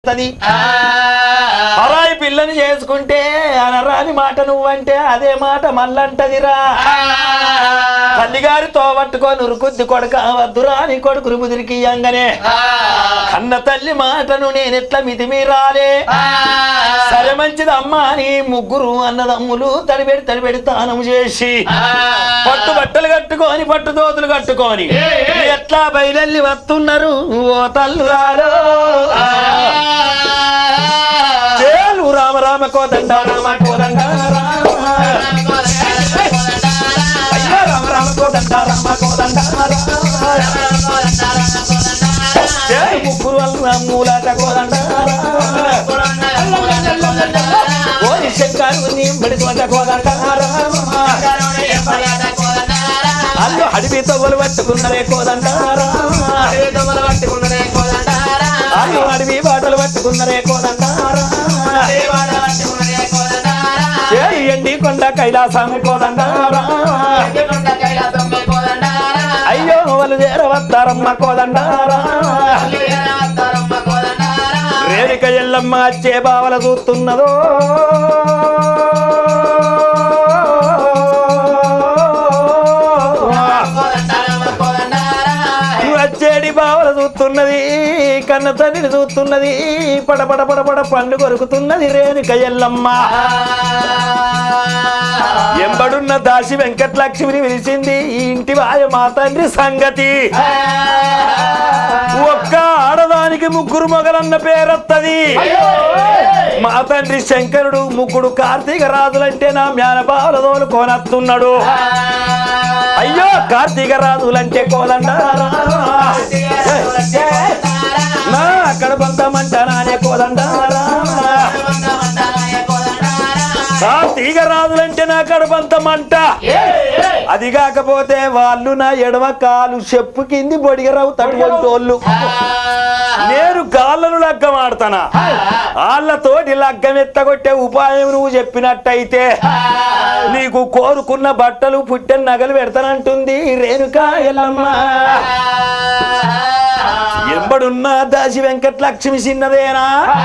అరాయి పిల్లని చేసుకుంటే అనరాని మాట నువ్వంటే అదే మాట మళ్ళంటదిరా. తల్లిగారితో పట్టుకొని ఉరుకుద్ది కొడుక వద్దురా అని కొడుకురు ముదిరికి ఇయ్యంగానే కన్న తల్లి మాటను నేనెట్లా మితిమీరాలే. సరే మంచిది అమ్మా అని ముగ్గురు అన్నదమ్ములు తడిబెడి తానం చేసి పట్టు బట్టలు కట్టుకొని పట్టు దోతులు కట్టుకొని ఎట్లా బయలెల్లి వస్తున్నారు. ఓ తల్లురాలో చేలు రామ రామ కోదండ రామ కోదండ అయ్యో రామ రామ కోదండ రామ కోదండ చేలు ముగ్గురు మూలాట కోదండ ఓరి శంకరు నింబడి తోట కోదండ అల్లు అడవి తవ్వలు పట్టుకున్నరే కోదండ అల్లు అడవి బాటలు పట్టుకున్నరే కోదండ ఎండి కొండ కైలాసం కోదండ అయ్యో వాళ్ళు చేరవస్తారమ్మ కోదండ రేణుక ఎల్లమ్మ వచ్చే బావల చూస్తున్నదో వచ్చేడి బావల చూస్తున్నది కన్న తల్లిని చూస్తున్నది పడపడ పడపడ పండు కొరుకుతున్నది రేణుక ఎల్లమ్మ. ఎంబడున్న దాసి వెంకటలక్ష్మిని పిలిచింది ఈ ఇంటి వాయ మా తండ్రి సంగతి. ఒక్క ఆడదానికి ముగ్గురు మొగలన్న పేరొత్తది. మా తండ్రి శంకరుడు ముగ్గురు కార్తీక రాజులంటే నా జ్ఞానబావుల తోలు కోనత్తున్నాడు. అయ్యో కార్తీక రాజులంటే కోదండారా నా కడబంతమంట నానే కోదండారా. కార్తీక రాజులంటే నా కడబంతమంట. అది కాకపోతే వాళ్ళు నా ఎడమ కాలు చెప్పు కింది బొడిగరావు తట్టుకోళ్ళు. నేను గాళ్ళను లగ్గం ఆడతానా వాళ్ళతోటి లగ్గం ఎత్తగొట్టే ఉపాయం నువ్వు చెప్పినట్టయితే నీకు కోరుకున్న బట్టలు పుట్టెన నగలు పెడతానంటుంది రేణుక ఎల్లమ్మ. ఎంబడున్న దాసి వెంకటలక్ష్మి చిన్నదేనా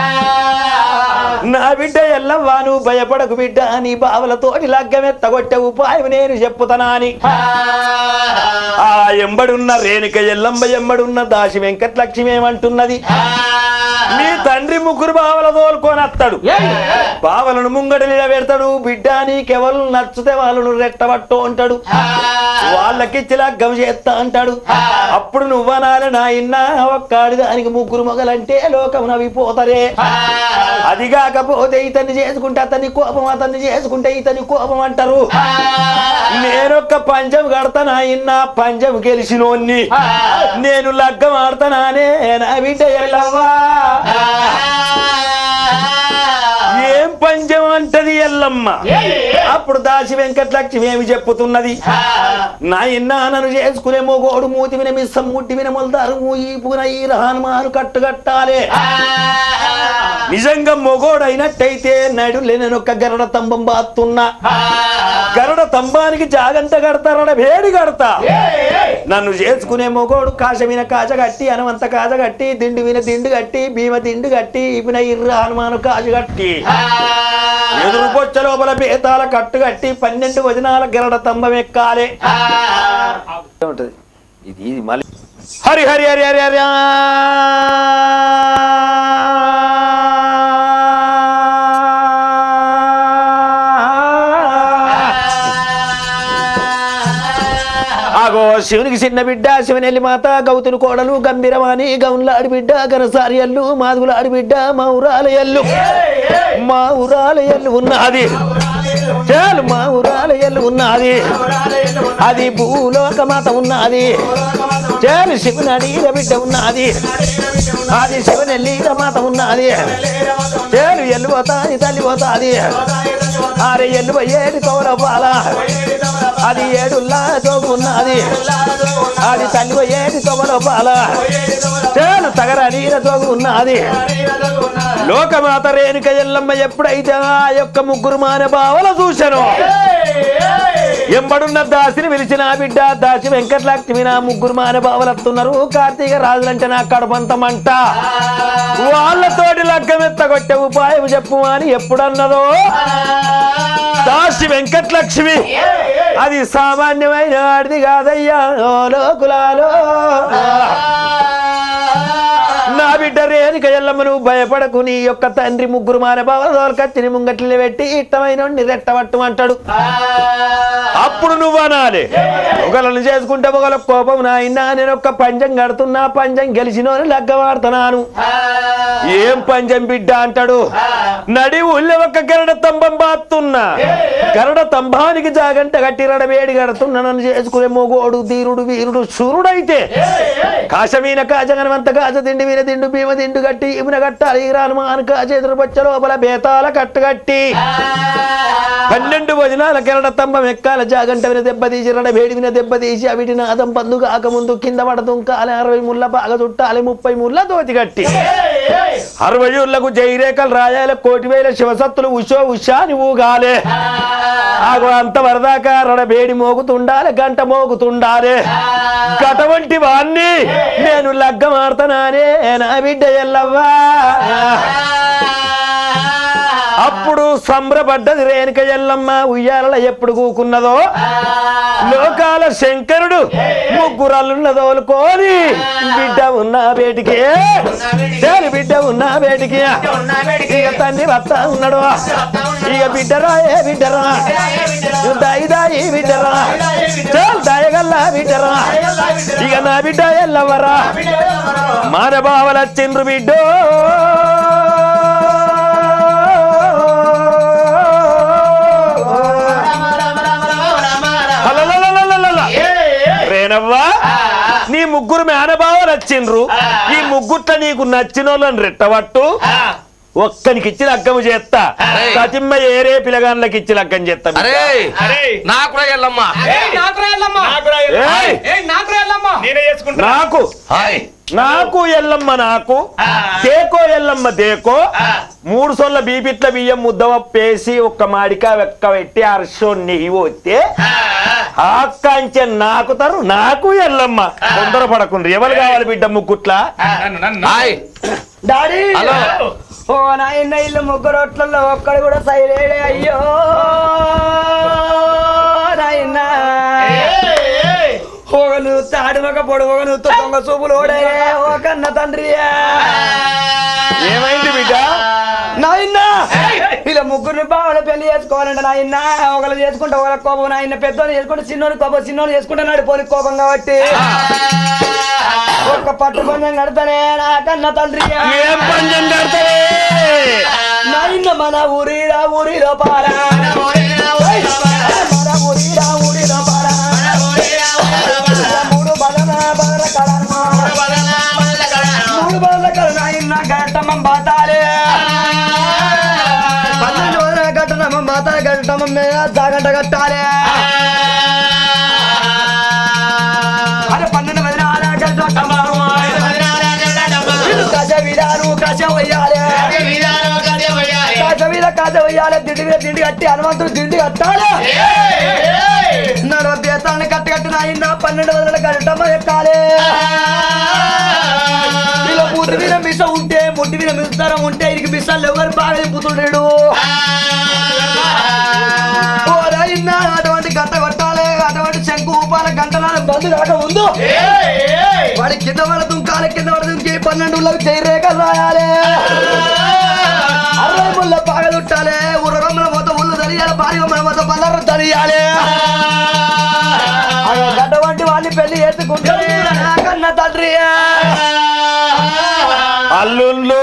నా బిడ్డ ఎల్లవ్వా నువ్వు భయపడకు బిడ్డ నీ బావలతోటి లగ్గం ఎత్తగొట్టే ఉపాయం నేను చెప్పుతానా అని ఆ ఎంబడున్న రేణుక ఎల్లమ్మ ఎంబడున్న దాసి వెంకటలక్ష్మి ఏమంటున్నది. మీ తండ్రి ముగ్గురు బావల తోలుకొని వస్తాడు. బావలను ముంగట నిలబెడతాడు. బిడ్డ నీకెవరు నచ్చితే వాళ్ళను రెట్టబట్టు అంటాడు. వాళ్ళకిచ్చి లగ్గం చేస్తా అంటాడు. అప్పుడు నువ్వనాలి నా ఇన్నా ఒక్కాడి దానికి ముగ్గురు మొగలంటే లోకం నవ్విపోతారే. అది కాకపోతే ఇతన్ని చేసుకుంటే అతన్ని కోపం అతన్ని చేసుకుంటే ఇతని కోపం అంటారు. నేనొక్క పంచం కడతానా ఇన్నా పంచం గెలిచినోన్ని నేను లగ్గం ఆడతానానే నా బిడ్డ ఎల్లవ్వా. ఏం పంచం అంటది ఎల్లమ్మ. అప్పుడు దాసి వెంకటలక్ష్మి ఏమి చెప్పుతున్నది. నా ఇన్నా నన్ను చేసుకునే మొగోడు మూతి విన మిస్సం ముట్టి విన మొలదారు ఈ పూన ఈ రహన్మాను కట్టుకట్టాలే. నిజంగా మొగోడు అయినట్టయితే నడులే నేను ఒక గరడ తంబం బాతున్నా. గరడ తంబానికి జాగంత కడతారడ వేడి కడతా. నన్ను చేసుకునే మొగోడు కాశమిన కాజ కట్టి అనవంత కాజ కట్టి దిండు విన దిండు కట్టి భీమ దిండు కట్టి ఇపిన ఇర్ర హనుమాను కాజు కట్టి ఎదురు పొచ్చ లోపల బేతాల కట్టు కట్టి 12 వచనాల గరడ తంబం ఎక్కాలే. ఇది మళ్ళీ హరి హరి హరి హరి హరి శివునికి చిన్న బిడ్డ శివనెల్లి మాత గౌతుని కోడలు గంభీరవాణి గౌన్లాడి బిడ్డ గనసారియల్లు మాదుగులాడి బిడ్డ మా ఊరాలయల్లు ఉన్నది. చాలు మా ఊరాలయల్లు ఉన్నది. అది భూలోక మాత ఉన్నది. చాలు శివునడిల బిడ్డ ఉన్నది. అది శివనెల్లిల మాత ఉన్నది. చాలు ఎల్లు పోతాది తల్లి పోతాది. ఆరే ఎల్లు పోయేది కౌర పాల అది ఏడుల్లా తోగు ఉన్నది. అది తల్లి పోయేది తొమల పాల చాలు తగర నీర తోగు ఉన్నది. లోకమాత రేణుక ఎల్లమ్మ ఎప్పుడైతే ఆ యొక్క ముగ్గురు మాన బావల చూశాను ఎంబడున్న దాసిని పిలిచిన బిడ్డ దాసి వెంకటలక్ష్మి నా ముగ్గురు మానబావలత్తున్నారు కార్తీక రాజులంటే నా కడపంతమంట వాళ్ళతోటి లగ్గమెత్తగొట్టే ఉపాయం చెప్పు అని ఎప్పుడన్నదో దాసి వెంకటలక్ష్మి అది సామాన్యమైన వాడిది కాదయ్యా లోకులాలో నా బిడ్డ రేణుక ఎల్లమ్మ నువ్వు భయపడకు నీ యొక్క తండ్రి ముగ్గురు మానబావలకత్తిని ముంగట్లు పెట్టి ఇట్టమైన రెట్టబట్టమంటాడు అప్పుడు నువ్వు అనాలి ఒకళ్ళని చేసుకుంటే ఒకళ్ళ కోపం నాయనా నేను ఒక్క పంచం కడుతున్నా పంచం గెలిచినోని లగ్గమాడుతున్నాను ఏం పంచం బిడ్డ అంటాడు నడి ఊళ్ళో ఒక్క గరడ తంబం బాతున్నా గరడ తంబానికి జాగంట కట్టి రడవేడి కడుతున్నా నన్ను చేసుకునే మొగోడు ధీరుడు వీరుడు శూరుడైతే కాశమీన కాజగనవంత కాజ తిండి వీన దిండు భీమ దిండు కట్టి ఇమిన కట్టాలి రానుమాను కాజెదురు బొచ్చ లోపల బేతాల కట్టుకట్టి 12 భోజనాల కెరడ స్తంభం ఎక్కాల జాగంట విన దెబ్బతీసి రడవేడి విన దెబ్బతీసి అవిటి నాదం పందు కాకముందు కింద పడదుంకాలి 60 ముళ్ళ బాగా చుట్టాలి 30 ముళ్ళ దోతి కట్టి 60 ఊర్లకు జైరేఖలు రాయాలి 1,000 శివసత్తులు ఉషో ఉషా నువ్వు గాలే ఆగో అంత వరదాకా రడవేడి మోగుతుండాలి గంట మోగుతుండాలి గటువంటి వాణ్ణి నేను లగ్గమాడతానే నా బిడ్డ ఎల్లవ్వా అప్పుడు సంబరపడ్డది రేణుక ఎల్లమ్మ ఉయ్యాలలో ఎప్పుడు కూకున్నదో లోకాల శంకరుడు ముగ్గురల్లున్న తోలుకొని బిడ్డ ఉన్న బేటికి బిడ్డ ఉన్న బేటికి ఇక తండ్రి భర్త ఉన్నాడు ఇక బిడ్డరా ఏ బిడ్డరా దాయి దాయి బిడ్డరా దాయగల్లా బిడ్డరా ఇక నా బిడ్డ ఎల్లవరా మానబావలచ్చిండ్రు బిడ్డో నీ ముగ్గురు మేనబావలు వచ్చిండ్రు ఈ ముగ్గుట్ల నీకు నచ్చిన వాళ్ళని రెట్టబట్టు ఒక్కనికి ఇచ్చి లగ్గము చేస్తా సతిమ్మ ఏరే పిల్లగాళ్ళకి ఇచ్చి లగ్గం చేస్తా నాకు నాకు ఎల్లమ్మ నాకు తేకో ఎల్లమ్మ దేకో 3 సొల్ల బీపిట్ల బియ్యం ముద్దవ పేసి ఒక్క మాడికా వెక్క పెట్టి అర్షో నెయ్యి పోతే ఆకాంచె నాకుతారు నాకు ఎల్లమ్మ తొందర పడకుండ్రు ఎవరు కావాలి బిడ్డ ముగ్గుట్లా డాడీ ఓ నాయన ఇల్లు ముగ్గురు రొట్లలో ఒక్కడు కూడా సైలేడే అయ్యో నాయన ఒకను తాడిమక పొడవను దొంగ చూపులు ఓడే ఓ కన్న తండ్రి ఏమైంది బిడ్డ నాయన ఇలా ముగ్గురిని బావలు పెళ్లి చేసుకోవాలంటే నాయన ఒకళ్ళు చేసుకుంటే ఒకళ్ళ కోపం నాయన పెద్దోని చేసుకుంటే చిన్నోని కోపం చిన్నోని చేసుకుంటే నడిపోని కోపం కాబట్టి ఒక్క పట్టు పందెం కడతానే నా కన్న తండ్రి ఏం పందెం కడతానే నాయన మన ఊరిలో పారా మన ఊరిలో పారా 3 బదల కడమా 3 బదల కడ నాయన గట్టమం బాతాలే 12 బదల గట్టమం బాతాలే గట్టమం మీద జాగంట కట్టాలే అరే 12 బదల గట్టమం దిండి కట్టి హనుమంతుడు దిండి కట్టాలి నడు బేతాన్ని కట్టి కట్టిన అయిందా 12 బదల గట్టమ్మ ఎక్కాలి ఇలా ముట్టి మీద మిస ఉంటే ముట్టి మీద మిస్తారం ఉంటే ఇక మిసాలు ఎవరు బాగా చెప్పుతున్నాడు అటువంటి గంట కొట్టాలి అటువంటి శంకు ఊపాల గంటల బంధు కాక ముందు వాడి కింద పడుతుంది కింద పడుతుంది 12 ఊళ్ళకి చేయరేఖలు రాయాలి 60 ముళ్ళ బాగా చుట్టాలి ఉరగమ్మల మొత్తం ఉళ్ళు తెలియాలి భార్యమ్మల మొత్తం బల్లరు తెలియాలి అటువంటి వాడిని పెళ్లి చేసుకుంటుంది కన్న తండ్రి అల్లుళ్ళు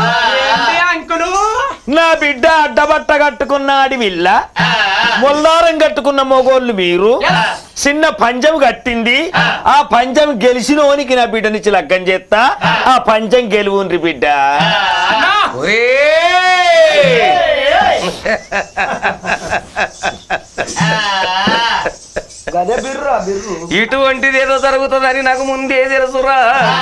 నా బిడ్డ అడ్డబట్ట కట్టుకున్న అడివిల్ల మొల్లారం కట్టుకున్న మొగోళ్ళు మీరు చిన్న పంచం కట్టింది ఆ పంచం గెలిచినోనికి నా బిడ్డ నుంచి లగ్గం చేస్తా ఆ పంచం గెలువుండ్రి బిడ్డ ఇటువంటిది ఏదో జరుగుతుందని నాకు ముందే తెలుసురా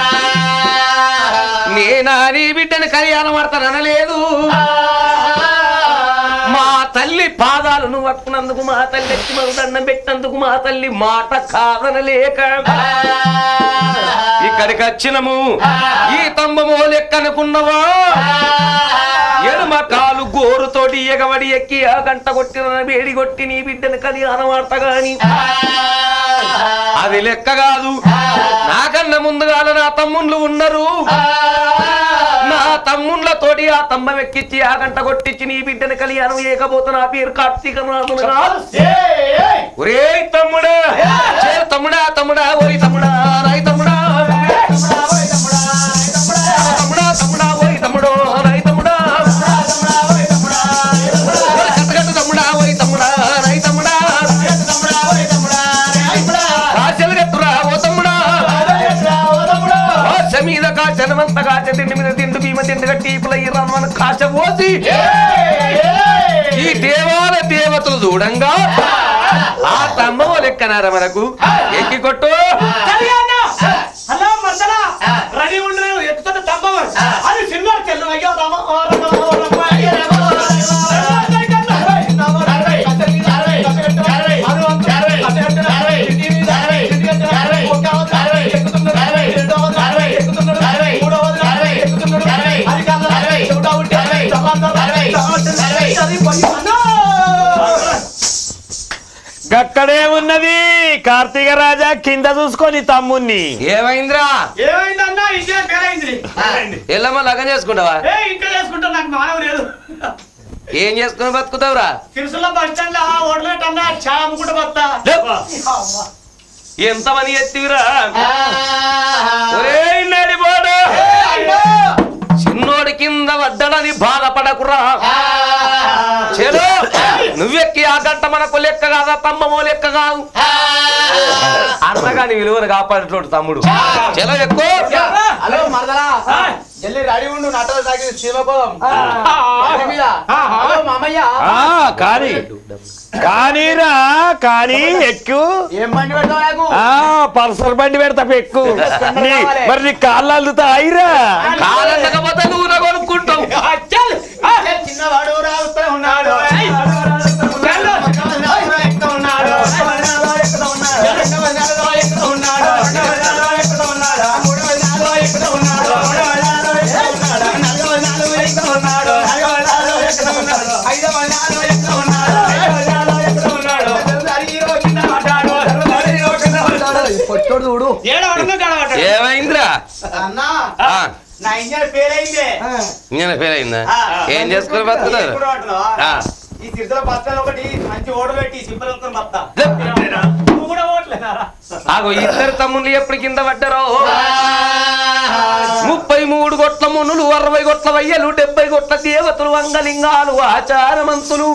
నేనా నీ బిడ్డని కళ్యాణం ఆడతాననలేదు మా తల్లి పాదాలను పట్టుకున్నందుకు మా తల్లి ఎత్తి మాకు దండం పెట్టినందుకు మా తల్లి మాట కాదనలేక ఇక్కడికి వచ్చినము. ఈ తంబమో లెక్కనుకున్నవా ఎడమ కాలు గోరుతోటి ఎగబడి ఎక్కి ఆ గంట కొట్టిన వేడి కొట్టి నీ బిడ్డను కళ్యాణం ఆడత గాని అది లెక్క కాదు. నాకన్నా ముందుగా నా తమ్ముళ్ళు ఉన్నారు. నా తమ్ముళ్ళతోటి ఆ తమ్మం ఎక్కించి ఆ గంట కొట్టించి నీ బిడ్డను కళ్యాణం ఏకపోతే నా పేరు కార్తీక రాజును కాదు. ఒరే తమ్ముడా తమ్ముడా తమ్ముడా ఓరి తమ్ముడా రాయి తమ్ముడా తమ్ముడా తమ్ముడా ఓరి తమ్ముడో రాయి తమ్ముడా కట్టగట్టు తమ్ముడా ఓరి తమ్ముడా రాయి తమ్ముడా కాచెలు కట్టురా ఓ తమ్ముడా కాచ మీద కాచ హనుమంత కాచ తిండి మీద తిండు భీమ తిండి కట్టి ఇప్పుల కాచ పోసి ఈ దేవాల దేవతలు చూడంగా ఆ తమ్మో లెక్కనారా మనకు ఎక్కి కొట్టు గక్కడే ఉన్నది కార్తీక రాజా కింద చూసుకొని తమ్ముణ్ణి. ఏమైందిరా? ఏమైందన్నా? ఇదే పేరైంది. ఎల్లమ్మ లగన్ చేసుకుంటావా? ఇంకా చేసుకుంటా, నాకు మానవ లేదు. ఏం చేసుకుని బతుకుతావురా? సిరిసిల్ల బస్ స్టాండ్ ఓడలేట్ అన్నా చా అమ్ముకుంటూ బతా. ఎంత మని ఎత్తివిరా? చిన్నోడి కింద వడ్డడని బాధపడకురా. చెడు నువ్వెక్కి ఆ గంట మనకు లెక్క కాదా, తమ్మమో లెక్క కాదు. అన్నగాని విలువను కాపాడేటోడు తమ్ముడు. చెలో ఎక్కువ హలో మరదలా జల్లి రెడీ ఉండు. నటలు తాగి శివకోం మామయ్య కానీరా కానీ ఎక్కు. ఏం బండి పెడతావు నాకు? పల్సర్ బండి పెడతా ఎక్కు. మరి నీ కాళ్ళు అల్లుతా అయిరా. కాకపోతే నువ్వు నా కొనుక్కుంటావు. చిన్నవాడు రావుతా ఉన్నాడు. ఏమైందిరా? అన్నా నా ఇంజన్ ఫెయిల్ అయింది. ఇంజన్ ఫెయిల్ అయిందా? ఏం చేసుకుని బతుకుతారు? ఈ సిరిసిల్ల బస్ స్టాండ్ ఒకటి మంచి ఓటర్ పెట్టి సింపుల్ బస్తా. నువ్వు కూడా ఓట్లేదా? ఆగో ఇద్దరు తమ్ముళ్ళు ఎప్పుడు కింద పడ్డారో 33 గొట్ల మునులు 60 గొట్ల వయ్యలు 70 గొట్ల దేవతలు వంగలింగాలు ఆచారమంతులు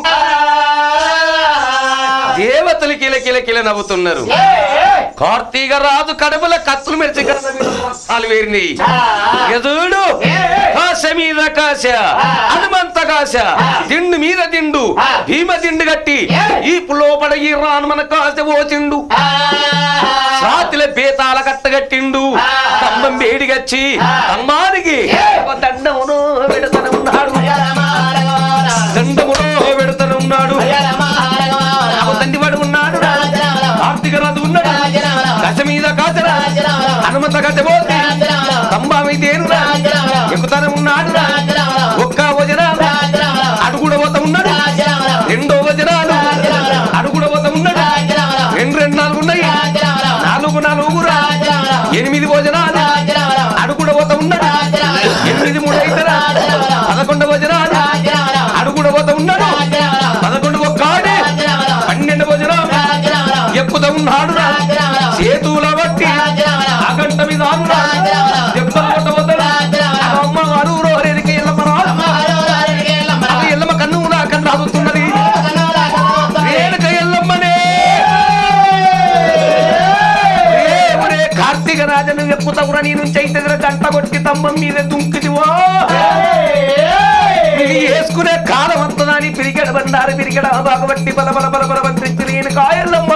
దేవతలు కిల కిల కిల నవ్వుతున్నారు. కార్తీక రాజు కడుపుల కత్తులు మెరిచి కాలు వేరిని ఎదుడు కాశ మీద కాశ హనుమంత కాశ దిండు మీద దిండు భీమ దిండు కట్టి ఈ లోపల ఈ రాను మన కాశ పోతిండు. రాతిల బేతాల కట్టగట్టిండు. స్తంభం వేడిగచ్చి స్తంభానికి దండమును పెడతనున్నాడు. దండమును పెడతనున్నాడు. తండ్రివాడు ఉన్నాడు. కార్తీక రాజు ఉన్నాడు. కథ మీద కాచరా హనుమంత కథ పోతే స్తంభమైతేను ఎక్కుతానే ఉన్నాడు. ఒక్క వజనాలు అడుగుడ పోత ఉన్నాడు. రెండో వజనాలు అడుగుడ పోత ఉన్నాడు. రెండు 4 ఉన్నాయి. 4 8 భోజనాలు అడుగుడ పోత ఉన్నాడు. 8 3 అయితరా 11 భోజనాలు అడుగుడ పోత ఉన్నాడు. 11 ఒక్కాడే 12 భోజనాలు ఎక్కుతా ఉన్నాడు. చేతుల బట్టి ఆ గంట మీద దెబ్బలు కొట్టబోతాడు. అమ్మ వారు రోరేదికి ఎల్లమ్మ కన్ను నా కన్ను ఆగుతున్నది. రేణుక ఎల్లమ్మనే కార్తీక రాజను ఎక్కుతావురా. నీ నుంచి అయితే గంట కొట్టి తమ్మం మీద దుంకిదివో వేసుకునే కాలం వస్తుందని పిరిగడ బండారు పిరిగడ బాగబట్టి బల బల బల బల మంత్రించి రేణుక ఎల్లమ్మ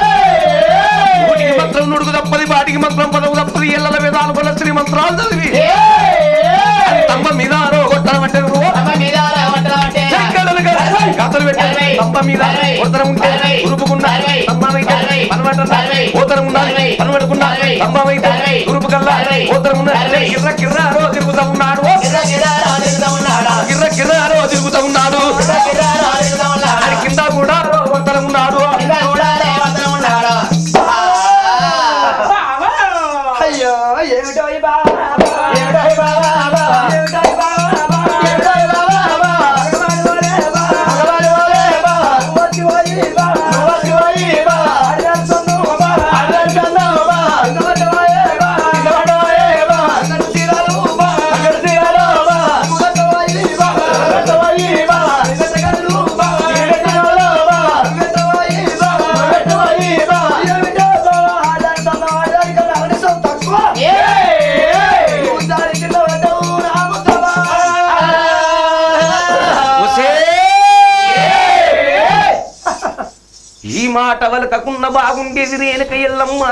మంత్రం నుడుగు తప్పది బాటికి మంత్రం పదవు తప్పది ఎల్లల వేదాలు బల శ్రీ మంత్రాలు చదివి తమ్మ మీద కొట్టమంటే కథలు పెట్టారు. తమ్మ గుర్రం మీద ఉత్తరం ఉంటే ఉరుపుకున్నా స్తంభమైతే పనబట్టన్నా ఉత్తరం ఉన్నది పనబడుకున్నా స్తంభమైతే ఉరుపు కల్లా ఉత్తరం ఉన్నది కిర్ర కిర్రారో తిరుగుతా ఉన్నాడు కిర్ర కిర్రారో తిరుగుతా ఉన్నాడు ఆయన కింద కూడా ఉత్తరం ఉన్నాడు అయ్యో ఏమిటో ఈ బాబా ఏమిటో ఈ బాబా ఏమిటో ఈ బాబా ఏమిటో ఈ బాబా భగవాన్ ఓలే బాబా వచ్చి ఓయి బాబా వచ్చి ఓయి బాబా అడగన్ సొన్ను బాబా అడగన్ సొన్ను బాబా ఇందవట ఓయే బాబా ఇందవట ఓయే బాబా అంగర్తిరాలు బాబా అంగర్తిరాలు బాబా ఇందవట ఓయి బాబా ఇందవట ఓయి బాబా ఇందవట గల్లు బాబా ఇందవట గల్లు బాబా ఇందవట ఓయి బాబా ఇందవట ఓయి బాబా ఏమిటో బాబా అడగన్ సొన్ను అడగన్ కలవని సొంత ఈ మాట వలకకున్న బాగుండేది రేణుక ఎల్లమ్మ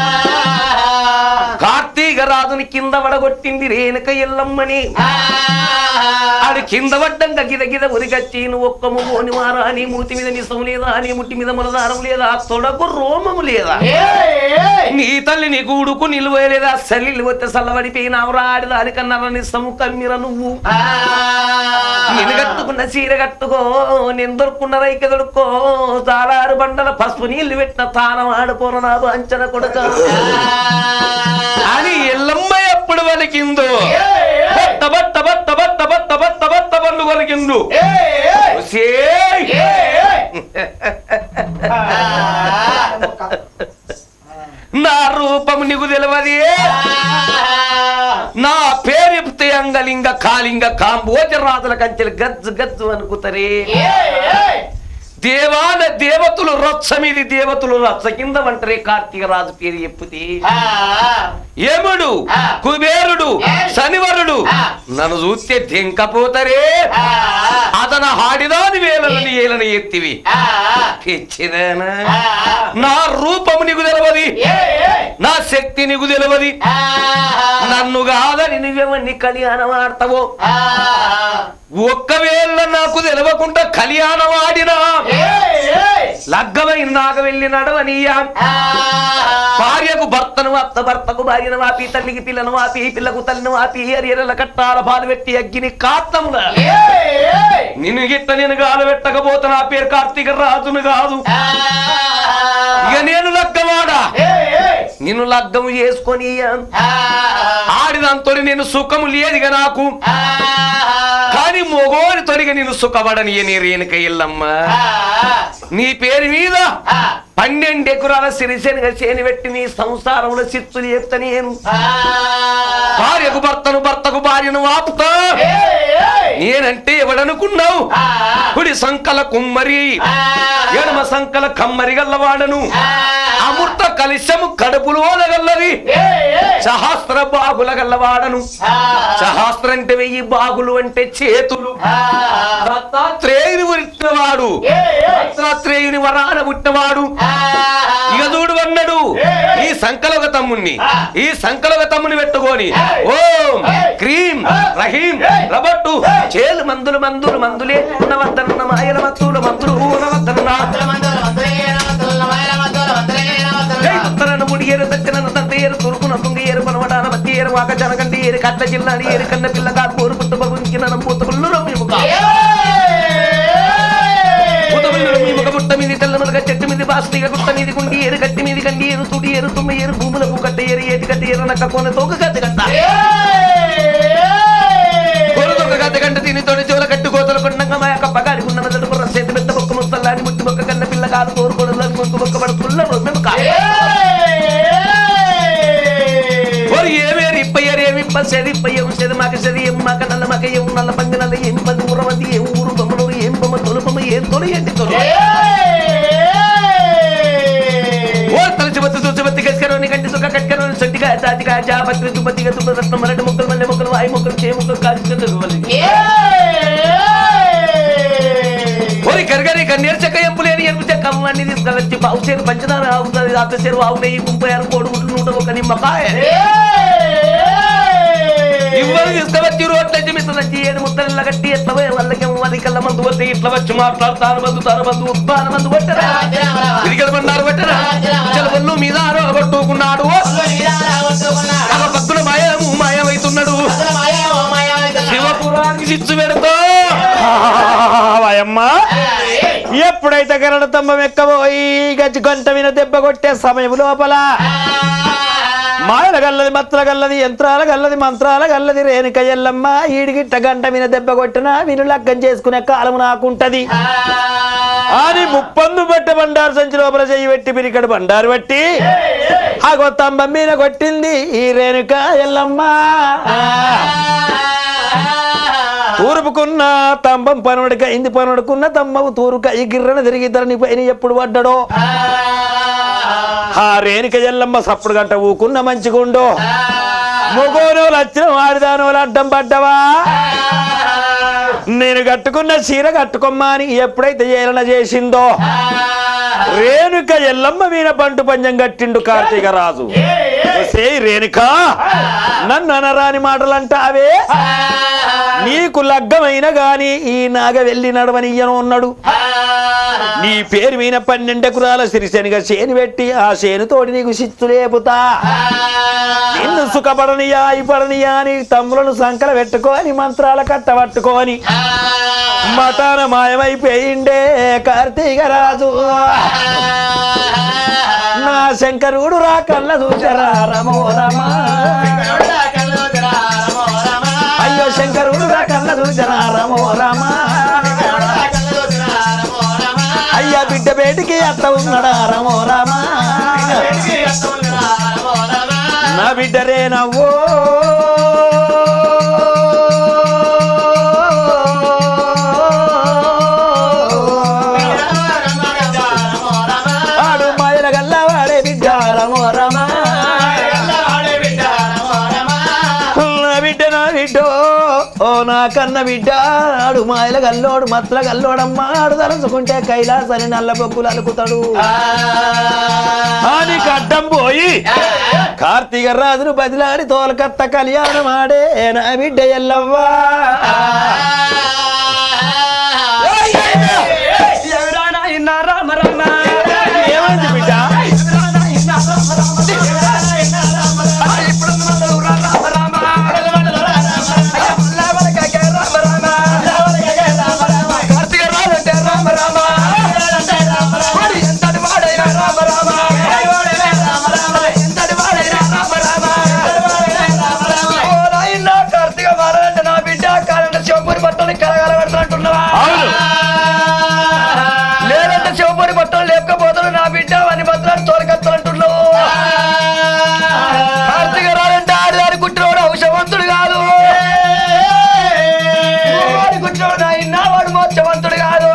కార్తీక రాజుని కింద వడగొట్టింది రేణుక ఎల్లమ్మని ఆడు కింద పడ్డంగా గిద గిద ఉరిగచ్చి నువ్వు ఒక్క మువ్వోని వారా నీ మూతి మీద నిసం లేదా నీ ముట్టి మీద ములదారం లేదా తొడకు రోమము లేదా నీ తల్లి నీ గూడుకు నిలువలేదా సల్లి వస్తే సల్లబడిపోయినావురా ఆడిదానికన్నా నిస్తము కమ్మిర నువ్వు నేను కట్టుకున్న చీర కట్టుకో నేను దొరుకున్న రైక దొరుకో తాళారు బండల పసుపు నీళ్లు పెట్టిన తానం ఆడిపోన నాదు అంచన కొడుక అని ఎల్లమ్మ ఎప్పుడు వలికిందో బట్ట బట్ట బట్ట బట్ట బట్ట బట్ట బట్ట బండు వలికిందు నా రూపం నీకు తెలియదు నా పేరు చెప్తే అంగలింగ కాలింగ కాంబోజరాజుల కంచెలు గజ్జు గజ్జు అనుకుతరే దేవాన దేవతలు రచ్చ మీది దేవతలు రచ్చ కింద వంటరే కార్తీక రాజు పేరు చెప్పుతే యముడు కుబేరుడు శనివరుడు నన్ను చూస్తే దెంకపోతారే అతను హాడిదాని వేలని ఏలని ఎత్తివి తెచ్చిదానా నా రూపము నీకు తెలియదు నా శక్తి నీకు తెలియదు నన్ను కాదని నువ్వెవన్ని కళ్యాణం ఆడతావో ఒక్కవేళ నాకు తెలియకుండా కళ్యాణం ఆడినా లగ్గమైన నాగ వెళ్ళి నడవనీయా భార్యకు భర్తను అత్త భర్తకు భార్యను వాపి తల్లికి పిల్లను వాపి పిల్లకు తల్లిని వాపి ఎర్రెల కట్టాల పాలు పెట్టి అగ్గిని కాత్తముల నిన్ను గిట్ట నేను గాలు పెట్టకపోతే నా పేరు కార్తీక రాజును కాదు ఇక నేను లగ్గమాడా నిన్ను లగ్గము చేసుకొని ఆడిదంతో నేను సుఖము లేదుగా నాకు కానీ మొగోని తొలిగా నేను సుఖపడని నీ రేణుక ఎల్లమ్మ నీ పేరు మీద 12 ఎకరాల సిరిసేనుగా చేని పెట్టి నీ సంసారంలో చిచ్చులు చెప్తా నేను భార్యకు భర్తను భర్తకు భార్యను ఆపుతా నేనంటే ఎవడనుకున్నావు కుడి సంకల కుమ్మరి ఎడమ సంకల కమ్మరి గల్లవాడను అమృత కలిశము కడుపులోనగల్లది సహస్ర బాగుల గల్లవాడను సహస్ర అంటే 1000 బాగులు అంటే చేతులు దత్తాత్రేయుని పుట్టినవాడు దత్తాత్రేయుని వరాన పుట్టినవాడు ఇక చూడు అన్నాడు ఈ సంకలొక తమ్ముణ్ణి ఈ సంకలొక తమ్ముని పెట్టుకొని ఓం క్రీం రహీం రబట్టు చేలు మందులు మందులు మందులే ఉన్నవద్దన్న మాయల మత్తుల మందులు ఉన్నవద్దన్న ముడియేరు దచ్చన తంతేరు కొరుకున తుంగేరు పనవడాన మధ్యేరు వాక జనగండి ఏరు కట్ల జిల్లాని ఏరు కన్న పిల్లగా కోరు పుట్టు బగుంచిన పూతబుల్లు రమ్యముగా పుట్ట మీది తెల్లమలగా చెట్టు మీది బాస్తిగా గుట్ట మీది గుండి ఏరు గట్టి మీది కండి ఏరు తుడి ఏరు తుమ్మ ఏరు భూములకు కట్ట ఏరు ఏటి కట్ట ఏరు నక్క కొన తోక గద్దె కట్ట కొరదొక గద్దె గంట తిని తోడి చెవుల కట్టు కోతలు కొండంగా మా యొక్క పగాడి ఉన్న మెదడు కొర్ర చేతి పెద్ద బొక్క ముస్తల్లాని ముట్టి బొక్క కన్న పిల్ల కాదు కోరుకోడు ముందు బొక్క పడుతున్న రొమ్మెముక ఏమేరు ఇప్పయ్యారు ఏమిప్ప సెదిప్ప ఏం సెది మాక సెది ఏం మాక నల్ల మాక ఏం నల్ల పంగి నల్ల ఏం పది ఊరవతి ఏం ఊరు బొమ్మలు ఏం బొమ్మ తొలుపమ్మ ఏం తొలి ఏంటి తొలి ఓ తలచిబత్తి చూచిబత్తి గస్కరోని కంటి సుఖ కట్కరోని సొట్టిగా జాతిగా జాపత్రి దుబ్బతిగా దుబ్బరత్నం మరటి మొక్కలు మల్లె మొక్కలు వాయి మొక్కలు చే మొక్కలు కాల్చుకుంటారు ఓరి కరగరి కన్నీరు చెక్క ఎంపులేని ఎరుపు చెక్క అన్ని తీసుకొచ్చి పావు చేరు పంచదార అవుతుంది అత్త చేరు ఆవు నెయ్యి 36 కోడిగుడ్లు 101 నిమ్మకాయ ఇవ్వరు తీసుకువచ్చి రోడ్లకి మిత్రచి ఏడు ముద్దల కట్టి ఎట్లా వాళ్ళకి వాళ్ళ కళ్ళ మందు వస్తే ఇట్లా వచ్చి మాట్లాడతారు బంధు ఉత్పాన మందు పట్టరా తిరిగి బండారు పట్టరా చెలవల్లు మీద కొట్టుకున్నాడు భక్తుల మాయమవుతున్నాడు శివపురానికి చిచ్చు పెడతా అమ్మా ఎప్పుడైతే గరడ తంబం ఎక్కబోయి గచ్చి గంట మీద దెబ్బ కొట్టే సమయం లోపల మాయల గల్లది మత్ర గల్లది యంత్రాల గల్లది మంత్రాల గల్లది రేణుక ఎల్లమ్మ ఈడిగిట్ట గంట మీద దెబ్బ కొట్టినా వీళ్ళు లగ్గం చేసుకునే కాలం నాకుంటది అని ముప్పందు బట్ట బండారు సంచి లోపల చెయ్యి పెట్టి పిరికడు బండారు బట్టి ఆ గొత్తంబం మీద కొట్టింది ఈ రేణుక ఎల్లమ్మ తూర్పుకున్న తంబం పనుడిక ఇంది పనుడుకున్న తంబం తూరుక ఈ గిర్రన తిరిగి ఇద్దరిని పైన ఎప్పుడు పడ్డాడో ఆ రేణుక ఎల్లమ్మ సప్పుడు గంట ఊకున్న మంచిగుండో మొగోనోలు వచ్చిన వాడిదానోలు అడ్డం పడ్డవా నేను కట్టుకున్న చీర కట్టుకోమ్మా అని ఎప్పుడైతే ఏలన చేసిందో రేణుక ఎల్లమ్మ మీద బంటు పంజం కట్టిండు కార్తీక రాజు రేణుక నన్ను అనరాని మాటలంటావే నీకు లగ్గమైన గాని ఈ నాగ వెళ్ళి నడవనియ్యను ఉన్నాడు నీ పేరు మీద 12 ఎకరాల సిరిశనిగా చేను పెట్టి ఆ చేనుతోటి నీకు సిత్తు లేపుతా నిన్ను సుఖపడనియా అయిపడనియా అని తమ్ములను సంకల పెట్టుకోని మంత్రాల కట్ట పట్టుకోని మటాన మాయమైపోయిండే కార్తీక రాజు నా శంకరుడు రా కళ్ళ చూచరా రమో రమా అయ్యో శంకరుడు రా కళ్ళ చూచరా రమో రమా అయ్యా బిడ్డ బేటికి అత్త ఉన్నాడా రమో రమా నా బిడ్డరే నవ్వో ఆడు మాయల గల్లా వాడే బిడ్డ రమో రమా నా బిడ్డ నా బిడ్డో ఓ నా కన్న బిడ్డ ఆడు మాయల గల్లోడు మత్ల గల్లోడమ్మా ఆడు తలుచుకుంటే కైలాసని నల్ల బొక్కులు అలుకుతాడు అని కడ్డం పోయి కార్తీక రాజును బదిలాడి తోలకత్త కళ్యాణం ఆడే నా బిడ్డ ఎల్లవ్వా ఏమైంది బిడ్డ లేదంటే శివపురి బట్టలు లేకపోతాడు నా బిడ్డ అని బట్టలు తోలకత్తాలంటున్నావు కార్తీక రాడంటే ఆడిదారి కుట్టినవాడు ఔషవంతుడు కాదు కుట్టినవాడు నా ఇన్నా వాడు మోక్షవంతుడు కాదు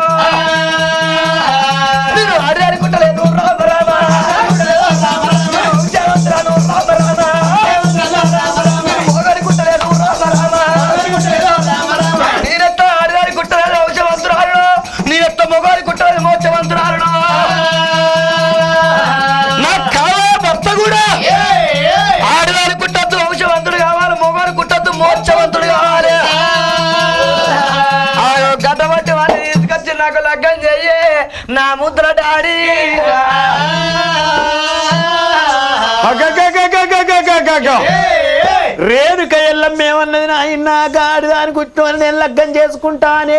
నేను ఆడిదారి కుట్టలేదు రామ రామ మొగడి కుట్టలేదు రామ రామ నేనెత్త ఆడిదారి కుట్టలేదు ఔషవంతురాలు నేనెత్త మొగాడి కుట్టలేదు మోక్షవంతురాలు నాకు కావాలి భర్త కూడా ఆడదాని కుట్టద్దు వంశవంతుడు కావాలి మొగాడు కుట్టద్దు మోక్షవంతుడు కావాలి గడ్డ బట్టి వాళ్ళు తీసుకొచ్చి నాకు లగ్గం చెయ్యి నా ముద్ర డాడీ రేణుక ఎల్లమ్మ ఏమన్నది నాయన గాడి దాని కుట్టిన నేను లగ్గం చేసుకుంటానే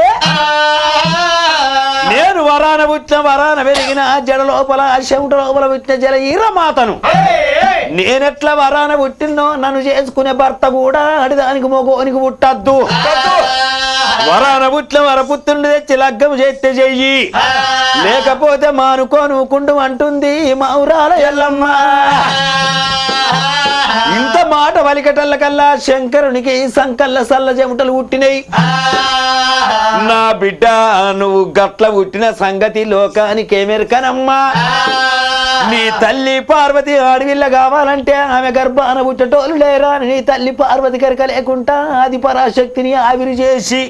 నేను వరాన పుట్టిన వరాన పెరిగిన జడ లోపల చెమట లోపల పుట్టిన జల ఈరమాతను నేనెట్లా వరాన పుట్టినో నన్ను చేసుకునే భర్త కూడా ఆడిదానికి మొగోనికి పుట్టద్దు వరాన పుట్టిన వరపుత్రుని తెచ్చి లగ్గం చేస్తే చెయ్యి లేకపోతే మానుకోనుకుండు అంటుంది మౌరాల ఎల్లమ్మ ఇంత మాట వలికటల్ల కల్లా శంకరునికి సంకల్ల సల్ల చెమటలు పుట్టినాయి నా బిడ్డ నువ్వు గట్ల పుట్టిన సంగతి లోకానికేమెరకనమ్మా నీ తల్లి పార్వతి ఆడవిల్ల కావాలంటే ఆమె గర్భాన పుట్టటోలు లేరా నీ తల్లి పార్వతి కరిక లేకుండా అది పరాశక్తిని ఆవిరి చేసి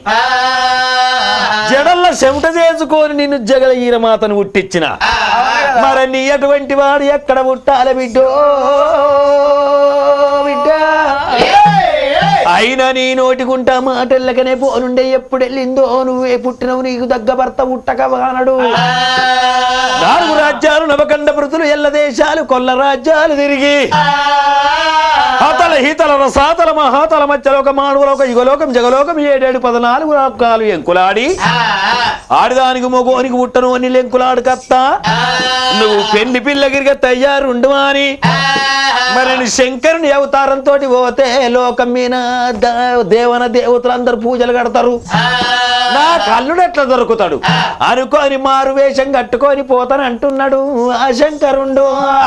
జడల్ల చెమట చేసుకొని నిన్ను జగల ఈరమాతను పుట్టించిన మరి నీ అటువంటి వాడు ఎక్కడ పుట్టాలి బిడ్డో బిడ్డ అయినా నీ నోటికుంటా మాటెళ్ళకనే పోనుండే ఎప్పుడు వెళ్ళిందో నువ్వే పుట్టినవు నీకు దగ్గ భర్త ఉట్టకవానడు 4 రాజ్యాలు నవకండ మృతులు ఎల్ల దేశాలు కొల్ల రాజ్యాలు తిరిగి హతల హీతల రసాతల మహాతల మధ్యలోక మానవలోక యుగలోకం జగలోకం 7 14 లోకాలు ఎంకులాడి ఆడిదానికి మొగోనికి పుట్టను అని లెంకులాడు కత్త నువ్వు పెళ్లి పిల్లగిరిగా తయారుండు అని మరి శంకరుని అవతారంతో పోతే లోకం మీద దేవన దేవతలందరూ పూజలు కడతారు నా కల్లుడు ఎట్లా దొరుకుతాడు అనుకోని మారు వేషం కట్టుకొని పోతాను అంటున్నాడు ఆ శంకరుండు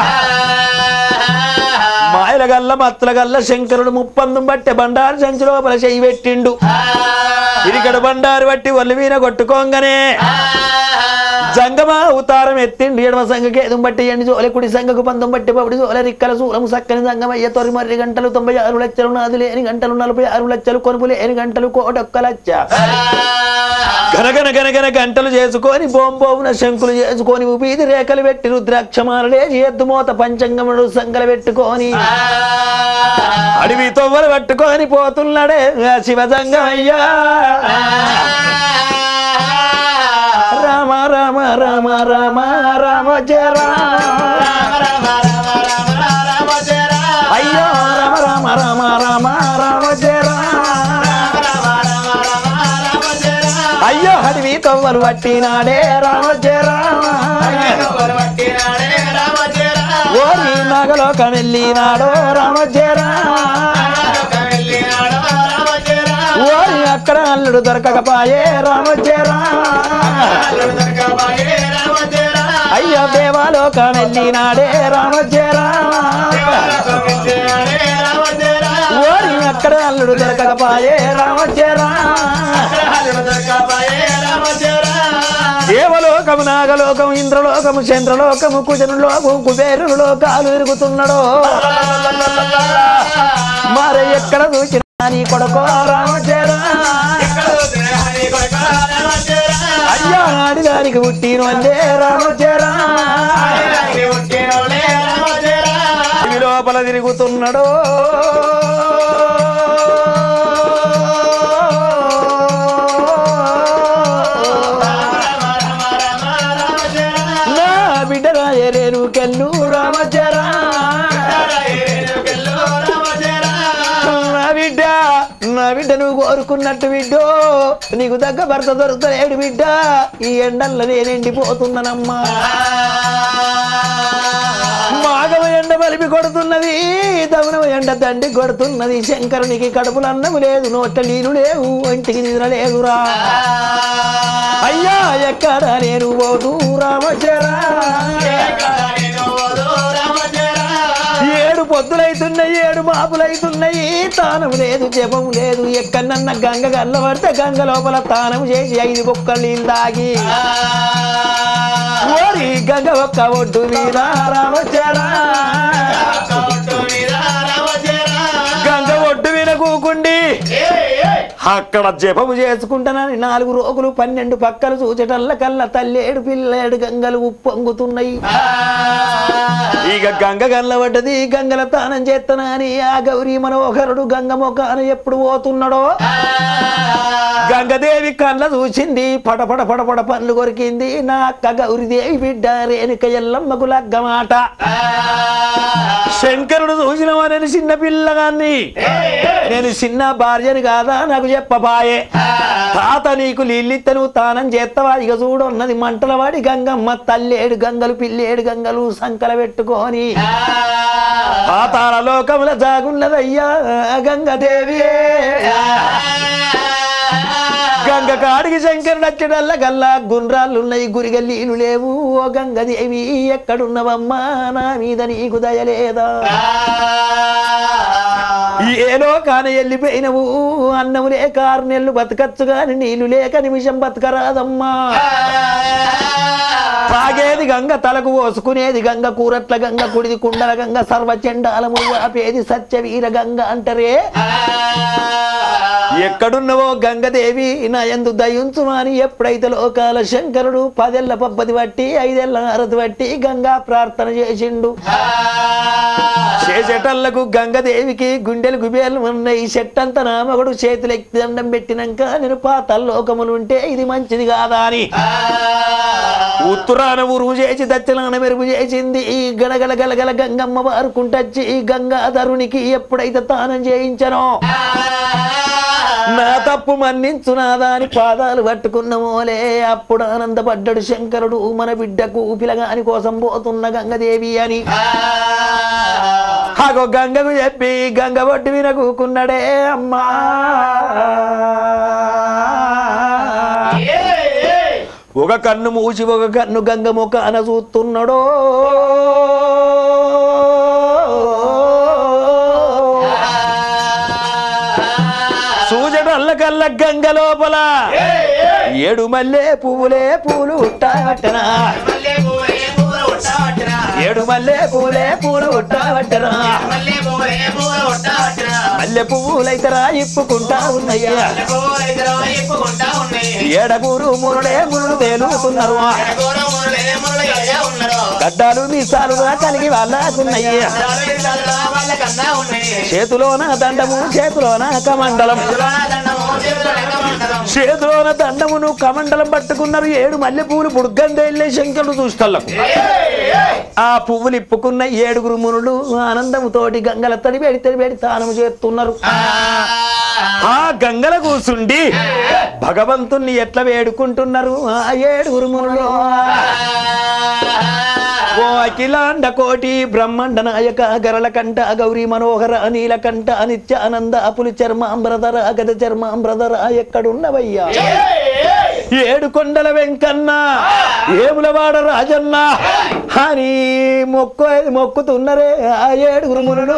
మాయల గల్ల మత్తుల గల్ల శంకరుడు ముప్పందు బట్టే బండారు సంచి లోపల చెయ్యి పెట్టిండు ఇరికడ బండారు బట్టి ఒళ్ళు మీద కొట్టుకోంగానే జంగమా అవతారం ఎత్తిండు ఎడమ సంఘకి ఏదో బట్టి ఎండి జోలె కుడి సంఘకు పందం బట్టి పవిడి జోలె రిక్కల సూలము సక్కని సంగమయ్య తొరి మర్రి గంటలు 96 లక్షలు నాది లేని గంటలు 46 లక్షలు కొనుపు లేని గంటలు 1 లక్ష గనగన గనగన గంటలు చేసుకొని బోంబోవున శంకులు చేసుకొని ఉపీది రేఖలు పెట్టి రుద్రాక్షమాలే ఎద్దు మోత పంచంగముడు సంగలు పెట్టుకొని అడవి తొవ్వలు పట్టుకొని పోతున్నాడే శివజంగమయ్యా రామ రామ రామ రామ రామ జయ అయ్యో రామ రామ రామ రామ రామ జయ అయ్యో అడవి తొవ్వలు పట్టినాడే రామ జయ ఓరి నాగలోకం వెళ్ళినాడో రామ జయ ఓరి అక్కడ అల్లుడు దొరకకపోయే రామ జయ అయ్యో దేవాలోకం వెళ్ళినాడే రామ జయ ఓరి అక్కడ అల్లుడు దొరకకపోయే రామ జయ దేవలోకము నాగలోకము ఇంద్రలోకము చంద్రలోకము కుజనులోకము కుబేరుని లోకాలు తిరుగుతున్నాడో మరి ఎక్కడ దూకినా నీ కొడుకో రామ జయ అయ్యా ఆడిదానికి పుట్టిన వందే రామ జయ లోపల తిరుగుతున్నాడో నా బిడ్డ రాయలేను కెల్లు రామ జయ నా బిడ్డ నువ్వు కోరుకున్నట్టు బిడ్డో నీకు దగ్గ భర్త దొరుకుతలేడు బిడ్డ ఈ ఎండల్లో నేను ఎండిపోతున్నానమ్మా మాగవ ఎండ బలిపి కొడుతున్నది దవనవ ఎండ దండి కొడుతున్నది శంకరునికి కడుపులు అన్నము లేదు నోట నీరు లేవు ఇంటికి నిద్ర లేదురా అయ్యా ఎక్కడ నేను పోదు రామచరా 7 పొద్దులైతున్నాయి 7 మాపులైతున్నాయి తానం లేదు జపం లేదు ఎక్కడన్నా గంగ గల్లబడితే గంగ లోపల తానం చేసి 5 బొక్కలు నీళ్ళు తాగి ఓరి గంగ ఒక్క ఒడ్డు మీద రామచరా గంగ ఒడ్డు మీద కూకుండి అక్కడ జపము చేసుకుంటానని 4 రోగులు 12 పక్కలు చూచటల్ల కల్లా తల్లేడు పిల్లేడు గంగలు ఉప్పొంగుతున్నాయి ఇక గంగ గల్లబడ్డది గంగల తానం చేస్తానని ఆ గౌరీ మనోహరుడు గంగ మొఖాన ఎప్పుడు పోతున్నాడో గంగదేవి కళ్ళ చూసింది పడపడ పడపడ పనులు కొరికింది నా అక్క గౌరీదేవి బిడ్డ రేణుక ఎల్లమ్మకు లగ్గమాట శంకరుడు చూసినవానని చిన్న పిల్లగాన్ని నేను చిన్న భార్యని కాదా నాకు చెప్పబాయే తాత నీకు నీళ్ళిత్త నువ్వు తానం చేస్తావా ఇక చూడున్నది మంటల వాడి గంగమ్మ తల్లేడు గంగలు పిల్లేడు గంగలు సంకల పెట్టుకొని పాతాళ లోకముల జాగున్నదయ్యా గంగదేవి గంగ కాడికి శంకరుడు వచ్చేటల్ల గల్లా గుండ్రాళ్ళున్నాయి గురిగల్లీలు లేవు ఓ గంగదేవి ఎక్కడున్నవమ్మా నా మీద నీకు దయలేదా ఏ లోకాన వెళ్ళిపోయినవు అన్నము లేక 6 నెలలు బతకచ్చు గాని నీళ్లు లేక నిమిషం బతకరాదమ్మా తాగేది గంగ తలకు పోసుకునేది గంగ కూరట్ల గంగ కుడిది కుండల గంగ సర్వచండాలము ఆపేది సత్యవీర గంగ అంటరే ఎక్కడున్నవో గంగదేవి నా యందు దయుంచుమని ఎప్పుడైతే లోకాల శంకరుడు 10 ఏళ్ల పబ్బది బట్టి 5 ఏళ్ల హారతి బట్టి గంగా ప్రార్థన చేసిండు చేసేటళ్లకు గంగదేవికి గుండెలు గుబేలు ఉన్నాయి. చెట్టంత నామగుడు చేతులు ఎక్కి దండం పెట్టినాక నేను పాతాళలోకములుంటే ఇది మంచిది కాదా అని ఉత్తరాన ఉరువు చేసి దక్షిణాన మెరుగు చేసింది. ఈ గలగల గలగల గంగమ్మ వారుకుంటచ్చి ఈ గంగాధరునికి ఎప్పుడైతే తానం చేయించనో నా తప్పు మన్నించునాదా అని పాదాలు పట్టుకున్నమోలే. అప్పుడు ఆనందపడ్డాడు శంకరుడు. మన బిడ్డకు పిలగాని కోసం పోతున్న గంగదేవి అని ఆగో గంగకు చెప్పి గంగ ఒడ్డు విన కూకున్నాడే. అమ్మా ఒక కన్ను మూసి ఒక కన్ను గంగ ముఖాన చూస్తున్నాడో. సూజడల్లకల్ల గంగ లోపల 7 మల్లె పువ్వులే పూలు ఉట్టబట్టనా 7 మల్లె పూలే పూలు ఉట్టబట్టనా మల్లె పువ్వులైతరా ఇప్పుకుంటా ఉన్నాయ్యా. 7 మురుడే మురుడు తేలుతున్నారు. గడ్డాలు మీసాలుగా కలిగి వాళ్ళకున్నాయ్యా. చేతిలోన దండము చేతిలోన కమండలం చేతిలోన దండమును కమండలం పట్టుకున్నారు. 7 మల్లె పువ్వులు బుడ్గందేళ్ళే శంకరుడు చూస్తలకు ఆ పువ్వులు ఇప్పుకున్న 7 మునులు ఆనందముతోటి గంగల తడి పెడి తానము చేస్తున్నారు. ఆ గంగల కూసుండి భగవంతుణ్ణి ఎట్లా వేడుకుంటున్నారు ఆ 7 మునులు. ఓ అఖిలాండ కోటి బ్రహ్మాండ నాయక గరళ కంఠ గౌరీ మనోహర నీలకంఠ నిత్యానంద అపులి చర్మాంబ్రధర గద చర్మాంబ్రధర ఎక్కడున్నవయ్యా. 7 కొండల వెంకన్న ఏములవాడ రాజన్న అని మొక్కుతున్నరే ఆ 7 మునులు.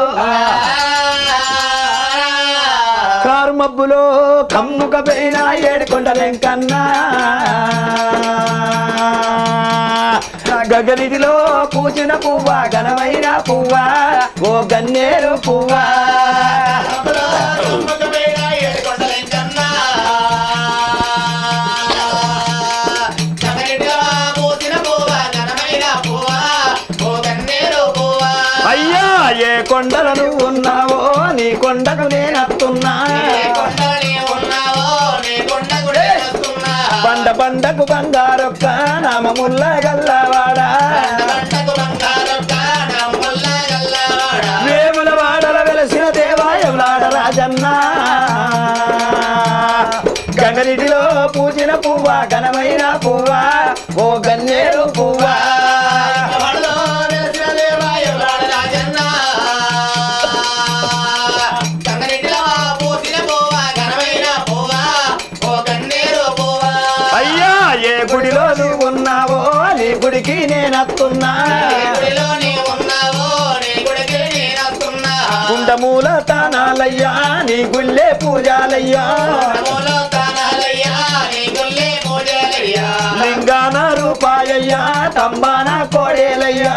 కారు మబ్బులో కమ్ముక పోయిన 7 కొండల వెంకన్న గగనిదిలో పూచిన పువ్వా ఘనమైన పువ్వా ఓ గన్నేరు పువ్వా. అయ్యా ఏ కొండలను ఉన్నావో నీ కొండకు నేనత్తున్నా. బండ బండకు బంగారొక్క నామముల్ల గల్లవాడా వేముల వాడల వెలసిన దేవాయములాడ రాజన్న గంగనిటిలో పూచిన పువ్వా ఘనమైన పువ్వా ఓ గన్నేరు పువ్వా. ఏ గుడిలో నువ్వు ఉన్నావో నీ గుడికి నేనత్తున్నా. గుండమూల తానాలయ్యా నీ గుళ్ళే పూజాలయ్యా. లింగాన రూపాయయ్యా తంబాన కోడేలయ్యా.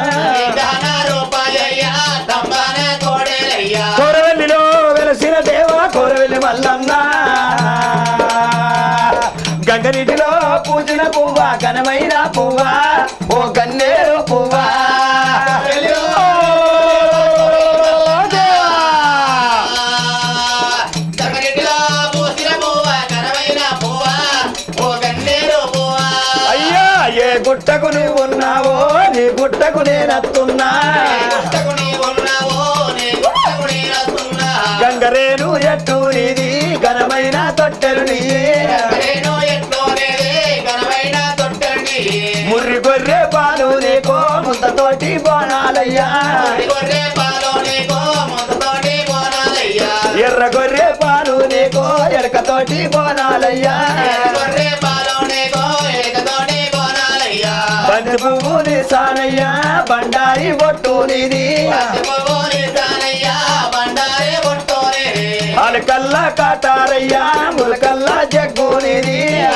కోరవెల్లిలో వెలసిన దేవా కోరవెల్లి మల్లన్న గంగనీటిలో పూజిన పువ్వా ఘనమైన పువ్వా ఓ గన్నేరు పువ్వా. అయ్యా ఏ గుట్టకు నువ్వు ఉన్నావో నీ గుట్టకు నేనత్తున్నా. గంగరేను ఎట్టు నీది ఘనమైన తొట్టెలు నీ. ముర్రి గొర్రె పాలు నీకో ముద్దతోటి బోనాలయ్యా. ఎర్ర గొర్రె పాలు నీకో ఎరకతోటి బోనాలయ్యా. బంతి పువ్వు నీ సానయ్యా బండారి బొట్టు నీది. అలకల్లా కాటారయ్యా ములకల్లా జగ్గు నీది.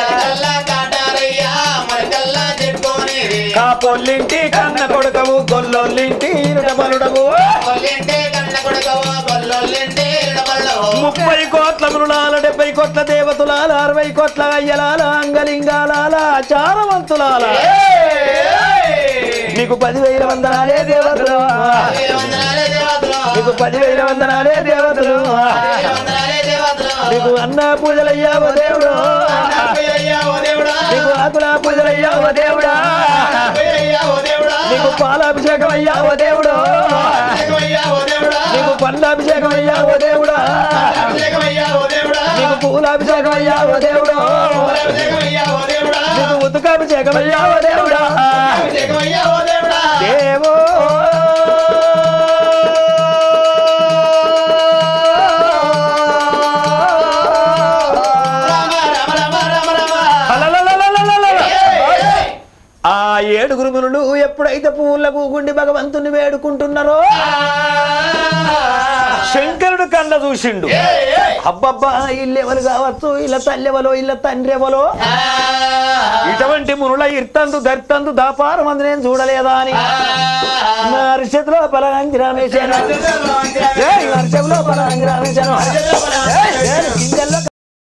కాపొల్లింటి కన్న కొడుకవు గొల్లొల్లింటి ఇరుడబలుడవు. 30 కోట్ల మృణాల 70 కోట్ల దేవతులాల 60 కోట్ల అయ్యలాల అంగలింగాలాల చారవంతులాల నీకు 10,000 వందనాలే దేవతలు. నీకు 10,000 వందనాలే దేవతలు నీకు అన్న పూజలయ్యావో దేవుడు నీకు ఆకుల పూజలయ్యావో దేవుడా నీకు పాలాభిషేకం అయ్యావో దేవుడు నీకు పండ్లాభిషేకం అయ్యావో దేవుడా నీకు పూలాభిషేకం అయ్యావో దేవుడు నీకు ఉతుకాభిషేకం అయ్యావో దేవుడా దేవో ఆ 7 మునులు ఎప్పుడైతే పువ్వులకు గుండి భగవంతుని వేడుకుంటున్నారో శంకరుడు కళ్ళ చూసిండు అబ్బబ్బా ఇల్లెవలు కావచ్చు ఇలా తల్లెవలో ఇలా తండ్రెవలో ఇటువంటి మునుల ఇర్తందు దర్తందు దాపారం అందు నేను చూడలేదా అని నర్షత్లో పలగంగి రామేశాను నర్షంలో పలగంగి రామేశాను